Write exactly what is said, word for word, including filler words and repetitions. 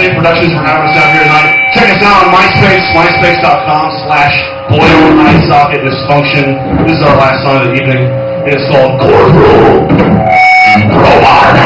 J Productions for having us down here tonight. Check us out on MySpace, myspace.com slash boil eye socket dysfunction. This is our last song of the evening. It's called Corporal Robot.